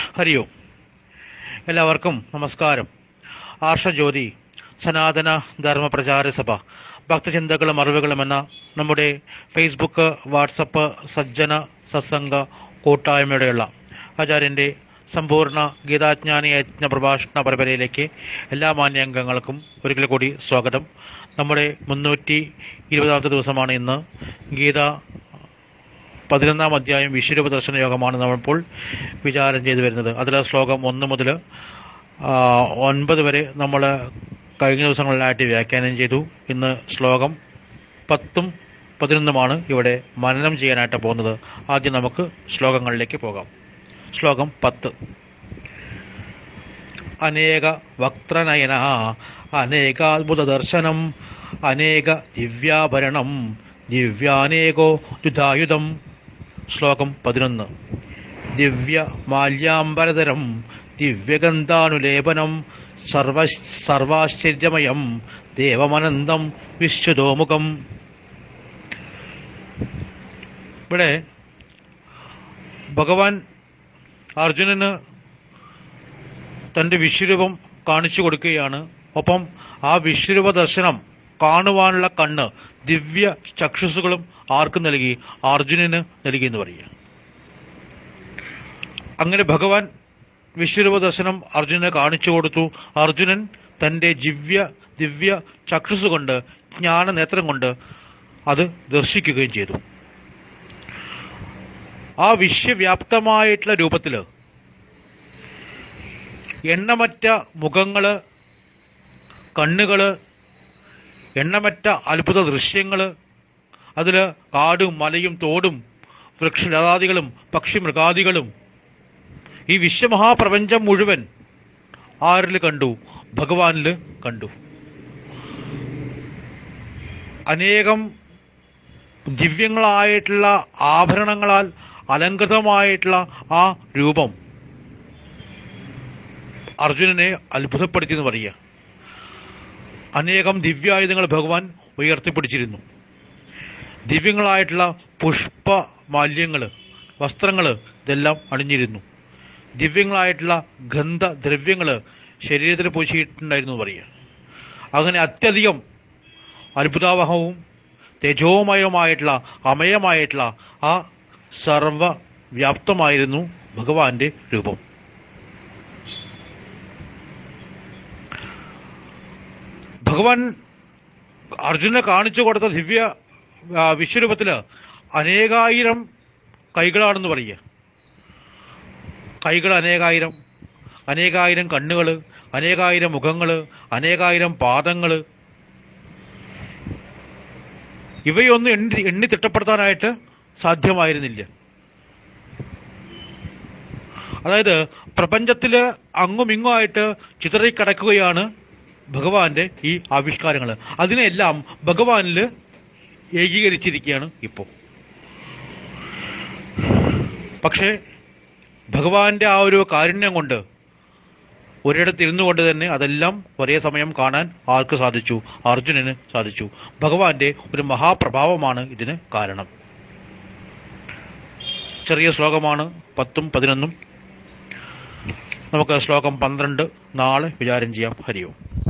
ഹരി ഓം. എല്ലാവർക്കും നമസ്കാരം. ആർഷജ്യോതി സനാതന ധർമ്മ പ്രചാര സഭ ഭക്തചിന്തകളും അറിവുകളും എന്ന നമ്മുടെ ഫേസ്ബുക്ക്, വാട്സപ്പ് സജ്ജന സത്സംഗ കൂട്ടായ്മയുടെയുള്ള ആചാര്യൻ്റെ സമ്പൂർണ്ണ ഗീതാജ്ഞാനി യജ്ഞ പ്രഭാഷണ പരമ്പരയിലേക്ക് എല്ലാ മാന്യാംഗങ്ങൾക്കും ഒരിക്കൽ കൂടി സ്വാഗതം. നമ്മുടെ 320 ദിവസമാണ് ഇന്ന്. ഗീത 11 അധ്യായം വിശ്വരൂപ ദർശന യോഗമാണ് നമ്മളിപ്പോൾ വിചാരം ചെയ്തു വരുന്നത്. അതിലെ ശ്ലോകം 1 മുതൽ 9 വരെ നമ്മൾ കഴിഞ്ഞ ദിവസങ്ങളിലായിട്ട് വ്യാഖ്യാനം ചെയ്തു. ഇന്ന് ശ്ലോകം 10ഉം 11ഉമാണ് ഇവിടെ മനനം ചെയ്യാനായിട്ട് പോകുന്നത്. ആദ്യം നമുക്ക് ശ്ലോകങ്ങളിലേക്ക് പോകാം. ശ്ലോകം 10. അനേക വക്ത്രനയന അനേകാത്ഭുത ദർശനം അനേക ദിവ്യാഭരണം ദിവ്യാനേകോ ദ്വിധായുധം. ശ്ലോകം 11. ദിവ്യ മാല്യാംബരധരം ദിവ്യഗന്ധാനുലേപനം സർവാശ്ചര്യമയം ദേവമനന്തം വിശ്വതോമുഖം. ഇവിടെ ഭഗവാൻ അർജുനന് തൻ്റെ വിശ്വരൂപം കാണിച്ചു കൊടുക്കുകയാണ്. ഒപ്പം ആ വിശ്വരൂപ ദർശനം കാണുവാനുള്ള കണ്ണ്, ദിവ്യ ചക്ഷുസുകളും ആർക്ക് നൽകി? അർജുനന് നൽകി എന്ന് പറയുക. അങ്ങനെ ഭഗവാൻ വിശ്വരൂപ ദർശനം അർജുനന് കാണിച്ചു കൊടുത്തു. അർജുനൻ തൻ്റെ ദിവ്യ ചക്ഷുസ് കൊണ്ട്, ജ്ഞാന നേത്രം കൊണ്ട് അത് ദർശിക്കുകയും ചെയ്തു. ആ വിശ്വവ്യാപ്തമായിട്ടുള്ള രൂപത്തില് എണ്ണമറ്റ മുഖങ്ങള്, കണ്ണുകള്, എണ്ണമറ്റ അത്ഭുത ദൃശ്യങ്ങള്, അതില് കാടും മലയും തോടും വൃക്ഷലതാദികളും പക്ഷിമൃഗാദികളും, ഈ വിശ്വമഹാപ്രപഞ്ചം മുഴുവൻ ആരിൽ കണ്ടു? ഭഗവാനില് കണ്ടു. അനേകം ദിവ്യങ്ങളായിട്ടുള്ള ആഭരണങ്ങളാൽ അലങ്കൃതമായിട്ടുള്ള ആ രൂപം അർജുനനെ അത്ഭുതപ്പെടുത്തി എന്ന് പറയുക. അനേകം ദിവ്യായുധങ്ങൾ ഭഗവാൻ ഉയർത്തിപ്പിടിച്ചിരുന്നു. ദിവ്യങ്ങളായിട്ടുള്ള പുഷ്പമാല്യങ്ങള്, വസ്ത്രങ്ങള് ഇതെല്ലാം അണിഞ്ഞിരുന്നു. ദിവ്യങ്ങളായിട്ടുള്ള ഗന്ധദ്രവ്യങ്ങള് ശരീരത്തിൽ പൂശിയിട്ടുണ്ടായിരുന്നു പറയുക. അങ്ങനെ അത്യധികം അത്ഭുതാവഹവും തേജോമയമായിട്ടുള്ള അമയമായിട്ടുള്ള ആ സർവവ്യാപ്തമായിരുന്നു ഭഗവാന്റെ രൂപം. ഭഗവാൻ അർജുനെ കാണിച്ചു കൊടുത്ത ദിവ്യ വിശ്വരൂപത്തില് അനേകായിരം കൈകളാണെന്ന് പറയുക. കൈകൾ അനേകായിരം, അനേകായിരം കണ്ണുകള്, അനേകായിരം മുഖങ്ങള്, അനേകായിരം പാദങ്ങള്. ഇവയൊന്നും എണ്ണി തിട്ടപ്പെടുത്താനായിട്ട് സാധ്യമായിരുന്നില്ല. അതായത് പ്രപഞ്ചത്തില് അങ്ങുമിങ്ങുമായിട്ട് ചിതറിക്കിടക്കുകയാണ് ഭഗവാന്റെ ഈ ആവിഷ്കാരങ്ങൾ. അതിനെല്ലാം ഭഗവാനില് ഏകീകരിച്ചിരിക്കുകയാണ് ഇപ്പോൾ. പക്ഷേ ഭഗവാന്റെ ആ ഒരു കാരുണ്യം കൊണ്ട് ഒരിടത്ത് ഇരുന്നു കൊണ്ട് തന്നെ അതെല്ലാം ഒരേ സമയം കാണാൻ ആർക്ക് സാധിച്ചു? അർജുനന് സാധിച്ചു. ഭഗവാന്റെ ഒരു മഹാപ്രഭാവമാണ് ഇതിന് കാരണം. ചെറിയ ശ്ലോകമാണ് 10ഉം 11ഉം. നമുക്ക് ശ്ലോകം 12 നാളെ വിചാരം ചെയ്യാം. ഹരി ഓം.